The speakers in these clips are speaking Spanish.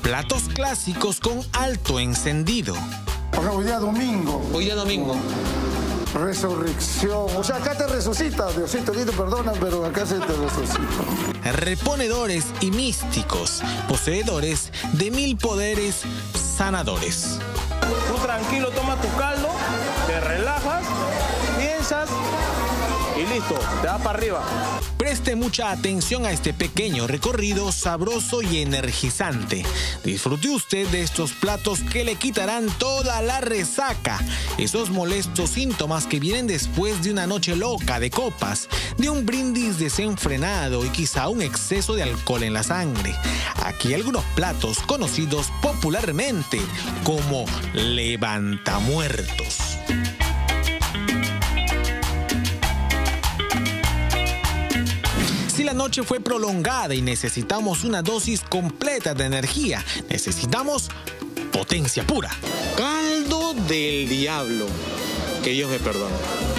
platos clásicos con alto encendido. Hoy día domingo. Hoy día domingo. Resurrección. O sea, acá te resucita, Diosito lindo, perdona, pero acá se te resucita. Reponedores y místicos, poseedores de 1000 poderes sanadores. Tú tranquilo, toma tu caldo, te relajas, piensas y listo, te vas para arriba. Preste mucha atención a este pequeño recorrido sabroso y energizante. Disfrute usted de estos platos que le quitarán toda la resaca, esos molestos síntomas que vienen después de una noche loca de copas, de un brindis desenfrenado y quizá un exceso de alcohol en la sangre. Aquí algunos platos conocidos popularmente como levantamuertos. Si la noche fue prolongada y necesitamos una dosis completa de energía, necesitamos potencia pura. Caldo del diablo. Que Dios me perdone.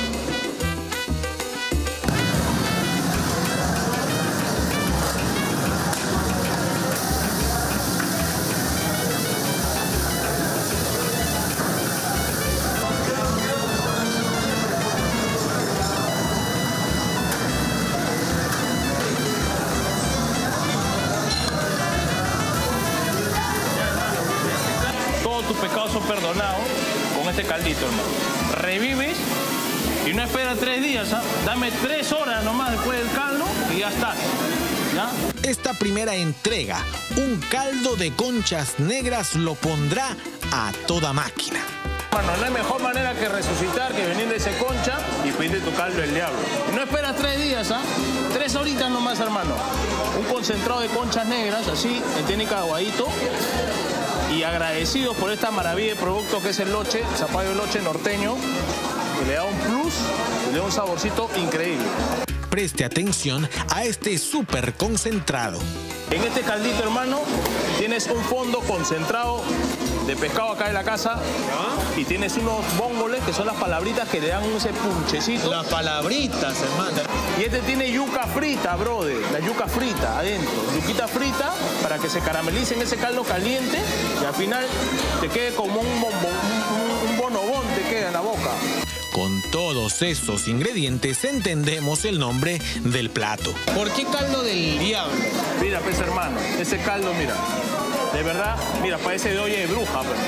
Tus pecados son perdonados con este caldito, hermano. Revives y no esperas 3 días, ¿ah? Dame 3 horas nomás después del caldo y ya estás, ¿ya? Esta primera entrega, un caldo de conchas negras, lo pondrá a toda máquina. Hermano, no hay mejor manera que resucitar que venir de ese concha y pedirte tu caldo del diablo. Y no esperas 3 días, ¿ah? 3 horitas nomás, hermano. Un concentrado de conchas negras, así, en técnica aguadito. Y agradecidos por esta maravilla de producto que es el loche, zapallo de loche norteño, que le da un plus, le da un saborcito increíble. Preste atención a este súper concentrado. En este caldito, hermano, tienes un fondo concentrado de pescado acá en la casa y tienes unos bóngoles que son las palabritas que le dan ese punchecito. Las palabritas, hermano. Y este tiene yuca frita, brother, la yuca frita adentro. Yuquita frita para que se caramelice en ese caldo caliente y al final te quede como un bonobón, te queda en la boca. Con todos esos ingredientes entendemos el nombre del plato. ¿Por qué caldo del diablo? Mira, pues, hermano, ese caldo, mira, de verdad, mira, parece de olla de bruja, pues.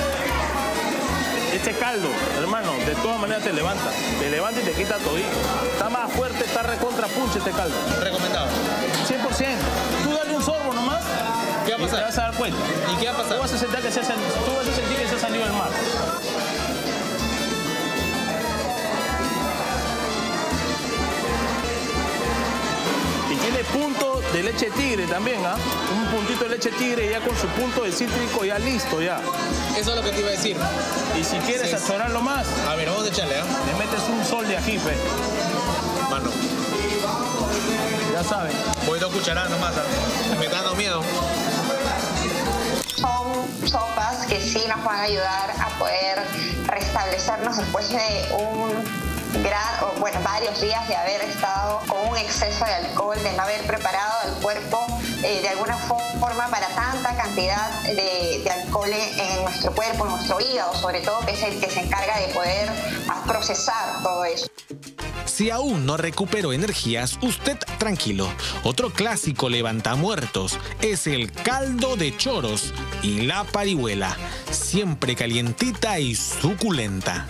Este caldo, hermano, de todas maneras te levanta y te quita todito. Está más fuerte, está recontra punche este caldo. Recomendado. 100%. Tú dale un sorbo nomás. ¿Qué va a pasar? Te vas a dar cuenta. ¿Y qué va a pasar? Tú vas a sentir que se ha salido del mar. Y tiene punto de leche tigre también, ¿ah? Un puntito de leche tigre ya con su punto de cítrico ya listo, ya. Eso es lo que te iba a decir. Y si quieres Sí. sazonarlo más, A ver, vamos a echarle, ¿ah? le metes un sol de ají, pe. Mano, Ya saben. voy 2 cucharadas nomás, ¿ah? Me está dando miedo. Son sopas que sí nos van a ayudar a poder restablecernos después de varios días de haber estado con un exceso de alcohol, de no haber preparado al cuerpo de alguna forma para tanta cantidad de alcohol en nuestro cuerpo, en nuestro hígado, sobre todo, que es el que se encarga de poder procesar todo eso. Si aún no recuperó energías, usted tranquilo. Otro clásico levantamuertos es el caldo de choros y la parihuela, siempre calientita y suculenta.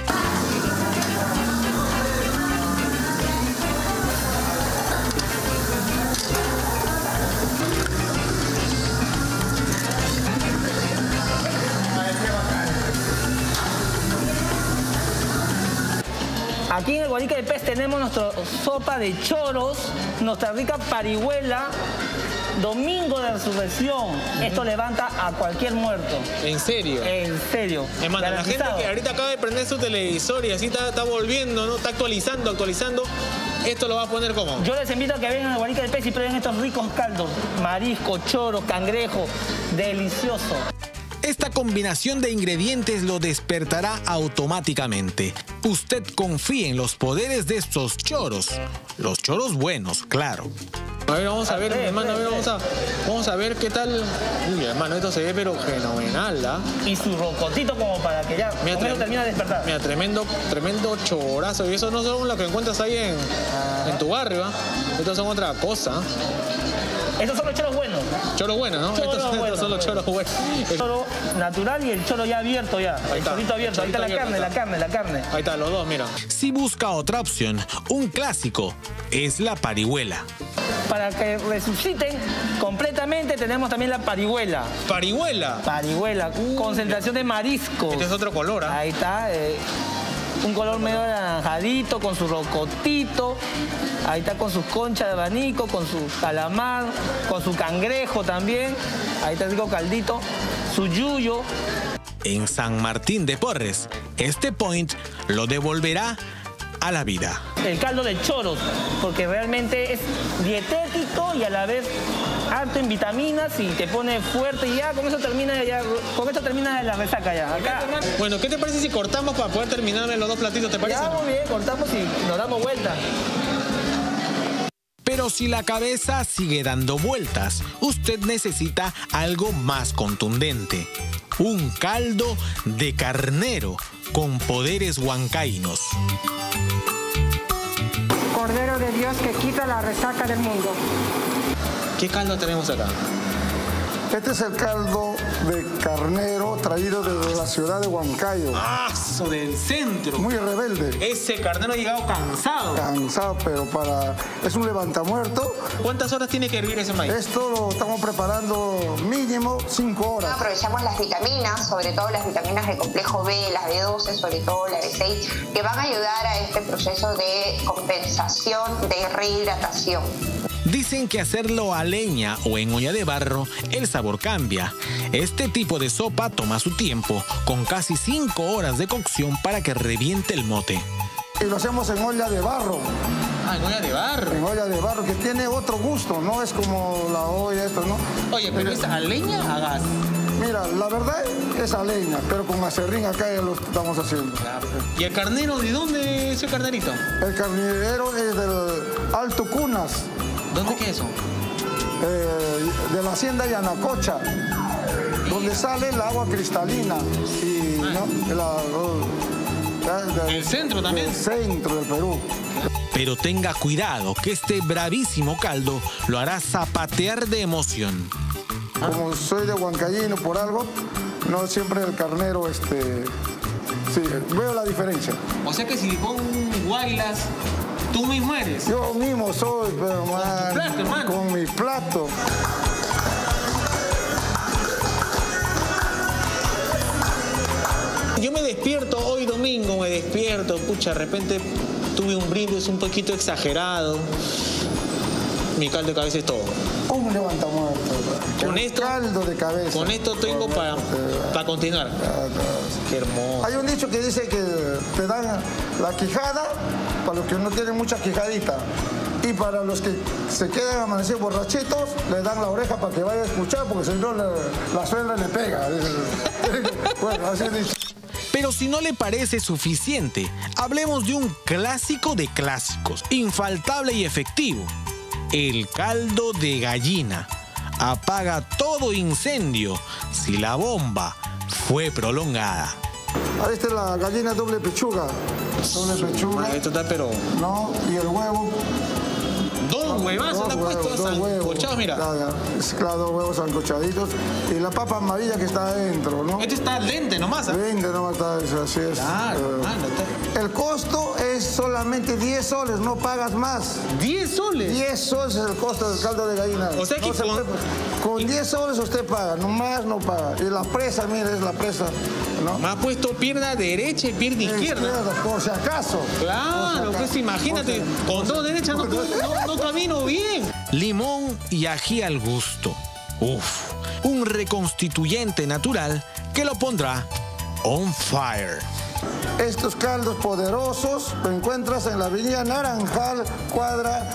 Aquí en el Guarica de Pez tenemos nuestra sopa de choros, nuestra rica parihuela, domingo de resurrección. Esto levanta a cualquier muerto. ¿En serio? En serio. Hermano, la gente que ahorita acaba de prender su televisor y así está volviendo, ¿no? Está actualizando. Esto lo va a poner como. Yo les invito a que vengan al Guarica de Pez y prueben estos ricos caldos. Marisco, choro, cangrejo. Delicioso. Esta combinación de ingredientes lo despertará automáticamente. Usted confíe en los poderes de estos choros. Los choros buenos, claro. A ver, vamos a ver, hermano, a ver, vamos a ver qué tal. Uy, hermano, esto se ve pero fenomenal, ¿ah? Y su rocotito como para que ya Mira, con eso termina de despertar. Mira, tremendo chorazo. Y eso no son los que encuentras ahí en tu barrio, ¿ah? Estos son otra cosa. Estos son los choros buenos. Choros buenos, ¿no? Estos son los choros buenos. El choro natural y el choro ya abierto ya. Ahí el está. chorito abierto. Ahí está la carne, la carne, la carne. Ahí está, los dos, mira. Si busca otra opción, un clásico es la parihuela. Para que resuciten completamente tenemos también la parihuela. ¿Parihuela? Parihuela, concentración de mariscos. Este es otro color, ¿ah? Ahí está, un color medio anaranjadito, con su rocotito. Ahí está con sus conchas de abanico, con su calamar, con su cangrejo también. Ahí está el rico caldito, su yuyo. En San Martín de Porres, este point lo devolverá a la vida. El caldo de choros, porque realmente es dietético y a la vez alto en vitaminas y te pone fuerte y ya con eso termina la resaca ya. Acá, Bueno, ¿qué te parece si cortamos para poder terminar los dos platitos? ¿Te parece? ya muy bien, cortamos y nos damos vuelta. Pero si la cabeza sigue dando vueltas, usted necesita algo más contundente. Un caldo de carnero con poderes huancaínos. Cordero de Dios que quita la resaca del mundo. ¿Qué caldo tenemos acá? Este es el caldo de carnero traído desde la ciudad de Huancayo. ¡Aso del centro! Muy rebelde. Ese carnero ha llegado cansado. Cansado, pero es un levantamuerto. ¿Cuántas horas tiene que hervir ese maíz? Esto lo estamos preparando mínimo 5 horas. Aprovechamos las vitaminas, sobre todo las vitaminas del complejo B, las B12, sobre todo la B6, que van a ayudar a este proceso de compensación, de rehidratación. Dicen que hacerlo a leña o en olla de barro, el sabor cambia. Este tipo de sopa toma su tiempo, con casi 5 horas de cocción para que reviente el mote. Y lo hacemos en olla de barro. Ah, en olla de barro. En olla de barro, que tiene otro gusto, no es como la olla esto, ¿no? Oye, pero ¿es a leña o a gas? Mira, la verdad es a leña, pero con aserrín acá ya lo estamos haciendo. ¿Y el carnero de dónde es el carnerito? El carnero es del Alto Cunas. ¿Dónde queda eso? De la hacienda Yanacocha, donde sale el agua cristalina. Y, ¿no? ¿El centro también? El centro del Perú. Pero tenga cuidado, que este bravísimo caldo lo hará zapatear de emoción. Como soy de huancayino por algo, no siempre el carnero, sí, veo la diferencia. O sea que si pon guaylas, tú mismo eres. Yo mismo soy, pero man, plato, hermano. con mi plato. Yo me despierto hoy domingo, pucha, de repente tuve un brindis un poquito exagerado. Mi caldo de cabeza es todo. Un levantamuerto. Con esto, caldo de cabeza. Con esto tengo para continuar. Qué hermoso. Hay un dicho que dice que te dan la quijada para los que no tienen mucha quijadita. Y para los que se quedan amanecidos borrachitos, le dan la oreja para que vaya a escuchar, porque si no la suegra le pega. Bueno, así es dicho. Pero si no le parece suficiente, hablemos de un clásico de clásicos, infaltable y efectivo. El caldo de gallina. Apaga todo incendio si la bomba fue prolongada. Esta es la gallina doble pechuga. Doble pechuga. Esto está pero... No, y el huevo. Dos huevazos están puestos sancochados, mira. Claro, 2 huevos sancochaditos. Y la papa amarilla que está adentro, ¿no? Este está al dente nomás. Lente nomás está eso, así es. Claro, el costo es solamente 10 soles, no pagas más. ¿10 soles? 10 soles es el costo del caldo de gallina. O sea que con 10 soles usted paga, no más no paga. Y la presa, mire, es la presa, ¿no? Me ha puesto pierna derecha y pierna izquierda. Por si acaso. Claro, pues imagínate, con 2 derechas no camino bien. Limón y ají al gusto. Uf, un reconstituyente natural que lo pondrá on fire. Estos caldos poderosos lo encuentras en la avenida Naranjal, cuadra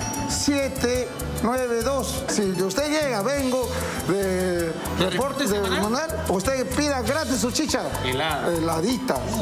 792. Si usted llega, vengo de reportes semanal, usted pida gratis su chicha. Helada. Heladita.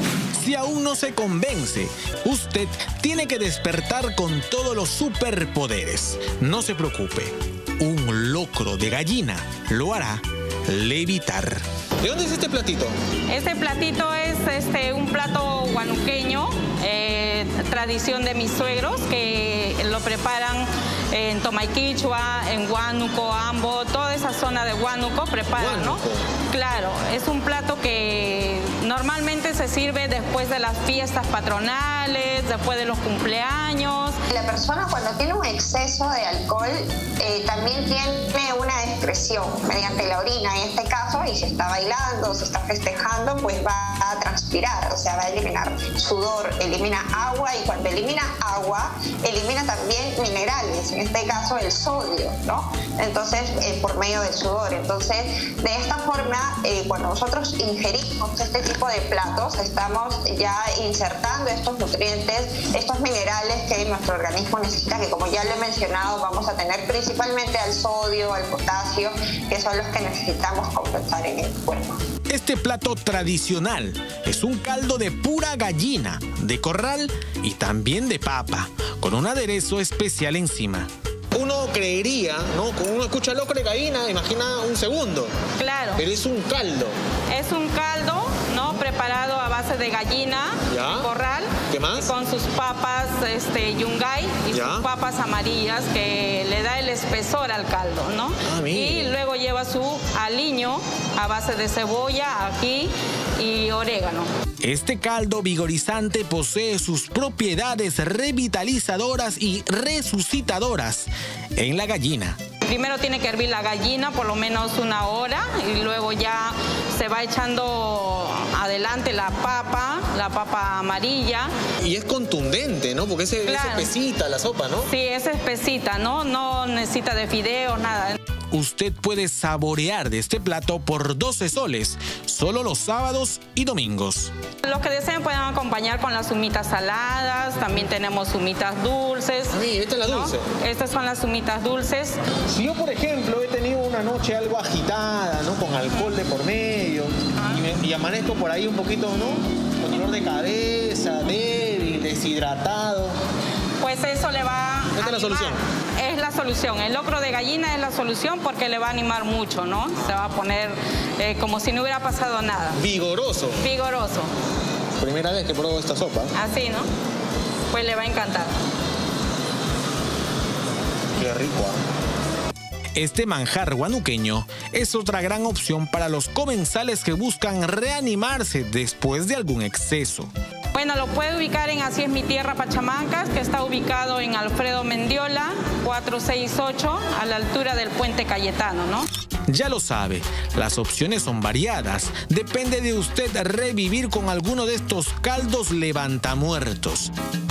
Si aún no se convence, usted tiene que despertar con todos los superpoderes. No se preocupe, un locro de gallina lo hará levitar. ¿De dónde es este platito? Este platito es un plato huanuqueño, tradición de mis suegros, que lo preparan en Tomaiquichua, en Huánuco, Ambo, toda esa zona de Huánuco preparan, ¿no? Claro, es un plato que normalmente se sirve después de las fiestas patronales, después de los cumpleaños. La persona cuando tiene un exceso de alcohol también tiene una excreción mediante la orina, en este caso, y si está bailando, se está festejando, pues va a transpirar, o sea, va a eliminar sudor, elimina agua, y cuando elimina agua, elimina también minerales, en este caso el sodio, ¿no? Entonces, por medio del sudor. Entonces, de esta forma, cuando nosotros ingerimos este tipo de platos, estamos ya insertando estos nutrientes, estos minerales que nuestro organismo necesita, que como ya lo he mencionado, vamos a tener principalmente al sodio, al potasio, que son los que necesitamos compensar en el cuerpo. Este plato tradicional es un caldo de pura gallina, de corral y también de papa, con un aderezo especial encima. Uno creería, ¿no? Cuando uno escucha locro de gallina, imagina un segundo. Claro. Pero es un caldo. Es un caldo, ¿no? Preparado a base de gallina, de corral. ¿Qué más? Con sus papas yungay y sus papas amarillas, que le da el espesor al caldo, ¿no? Y luego lleva su aliño a base de cebolla, ají y orégano. Este caldo vigorizante posee sus propiedades revitalizadoras y resucitadoras en la gallina. Primero tiene que hervir la gallina por lo menos 1 hora y luego ya se va echando adelante la papa amarilla. Y es contundente, ¿no? Porque es espesita la sopa, ¿no? Sí, es espesita, ¿no? No necesita de fideos, nada. Usted puede saborear de este plato por 12 soles, solo los sábados y domingos. Los que deseen pueden acompañar con las humitas saladas, también tenemos humitas dulces. Esta es la dulce. Estas son las humitas dulces. Si yo, por ejemplo, he tenido una noche algo agitada, ¿no? Con alcohol de por medio, y amanezco por ahí un poquito, ¿no? Con dolor de cabeza, débil, deshidratado. Pues eso le va a ¿Esta es la solución? Es la solución. El locro de gallina es la solución porque le va a animar mucho, ¿no? Se va a poner como si no hubiera pasado nada. Vigoroso. Vigoroso. Primera vez que pruebo esta sopa. Así, ¿no? Pues le va a encantar. Qué rico, Este manjar huanuqueño es otra gran opción para los comensales que buscan reanimarse después de algún exceso. Bueno, lo puede ubicar en Así es mi tierra, Pachamancas, que está ubicado en Alfredo Mendiola, 468, a la altura del Puente Cayetano, ¿no? Ya lo sabe, las opciones son variadas. Depende de usted revivir con alguno de estos caldos levantamuertos.